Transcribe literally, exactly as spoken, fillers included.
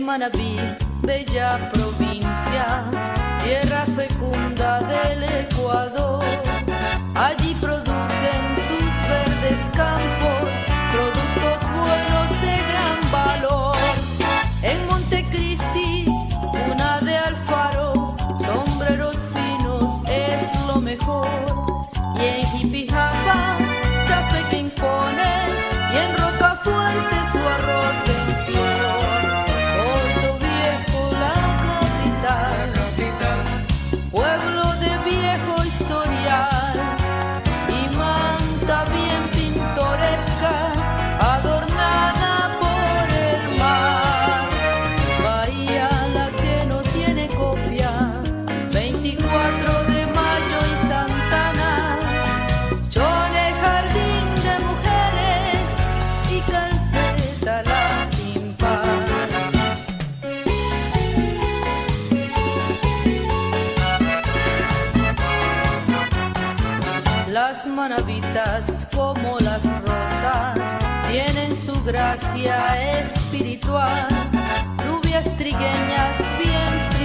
Manabí, bella provincia, tierra fecunda del Ecuador. Allí producen sus verdes campos productos buenos de gran valor. En Montecristi, una de Alfaro, sombreros finos es lo mejor. Y en Jipijapa, café que impone, y en Rocafuerte su arroz en flor. Puerto Viejo, la capital, pueblo de viejo historial, y Manta bien pintoresca, adornada por el mar. Bahía la que no tiene copia, veinticuatro de mayo y Santana, Chone jardín de mujeres y Calceta la sin par. Las manabitas como las rosas tienen su gracia espiritual, rubias trigueñas bien